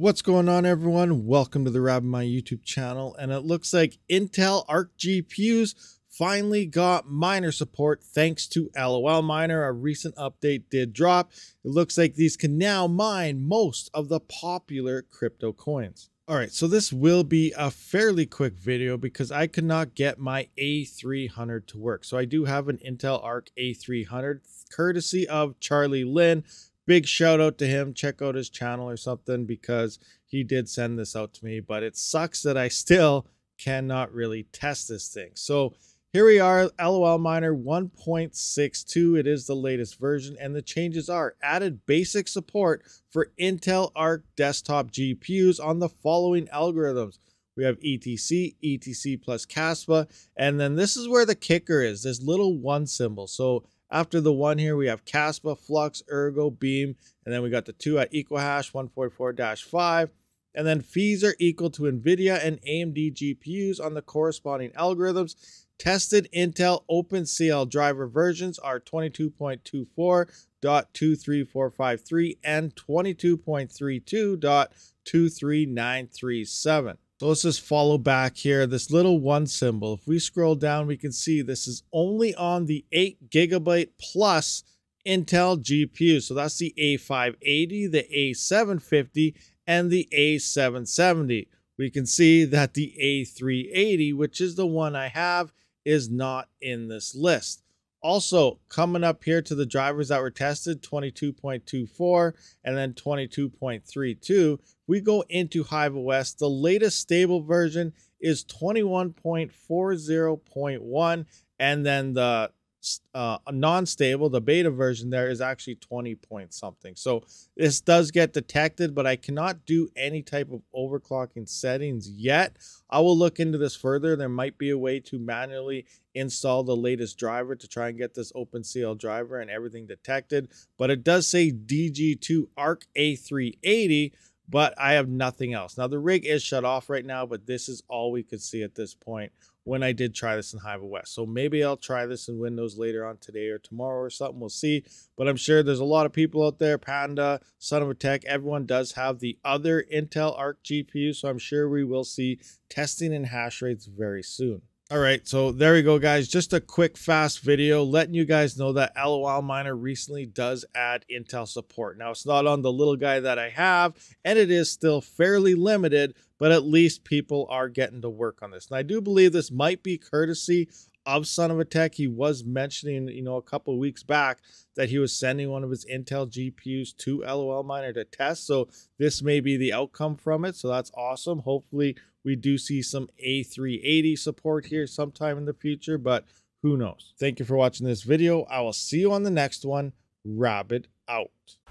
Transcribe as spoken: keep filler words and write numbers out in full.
What's going on, everyone? Welcome to the Rabbit My YouTube channel. And it looks like Intel Arc G P Us finally got miner support thanks to LOLMiner. A recent update did drop. It looks like these can now mine most of the popular crypto coins. All right, so this will be a fairly quick video because I could not get my A three hundred to work. So I do have an Intel Arc A three hundred courtesy of Charlie Lin. Big shout out to him. Check out his channel or something because he did send this out to me, but it sucks that I still cannot really test this thing. So here we are, LOLMiner one point six two. It is the latest version, and the changes are added basic support for Intel Arc desktop G P Us on the following algorithms. We have E T C, E T C plus Kaspa, and then this is where the kicker is, this little one symbol. So after the one here, we have Kaspa, Flux, Ergo, Beam, and then we got the two at EqualHash one forty-four dash five. And then fees are equal to NVIDIA and A M D G P Us on the corresponding algorithms. Tested Intel OpenCL driver versions are twenty-two point two four dot two three four five three and twenty-two point three two dot two three nine three seven. So let's just follow back here, this little one symbol. If we scroll down, we can see this is only on the eight gigabyte plus Intel G P U. So that's the A five eighty, the A seven fifty, and the A seven seventy. We can see that the A three eighty, which is the one I have, is not in this list. Also, coming up here to the drivers that were tested, twenty-two point two four and then twenty-two point three two. We go into HiveOS. The latest stable version is twenty-one point forty point one, and then the uh, non-stable, the beta version there, is actually twenty point something. So this does get detected, but I cannot do any type of overclocking settings yet. I will look into this further. There might be a way to manually install the latest driver to try and get this OpenCL driver and everything detected. But it does say D G two Arc A three eighty, but I have nothing else. Now the rig is shut off right now, but this is all we could see at this point when I did try this in HiveOS. So maybe I'll try this in Windows later on today or tomorrow or something. We'll see. But I'm sure there's a lot of people out there, Panda, Son of a Tech, everyone does have the other Intel Arc G P U. So I'm sure we will see testing and hash rates very soon. All right, so there we go, guys. Just a quick, fast video letting you guys know that LOLMiner recently does add Intel support. Now, it's not on the little guy that I have, and it is still fairly limited, but at least people are getting to work on this. And I do believe this might be courtesy of Son of a Tech. He was mentioning, you know, a couple of weeks back that he was sending one of his Intel G P Us to LOLMiner to test. So this may be the outcome from it. So that's awesome. Hopefully we do see some A three eighty support here sometime in the future, but who knows? Thank you for watching this video. I will see you on the next one. Rabbit out.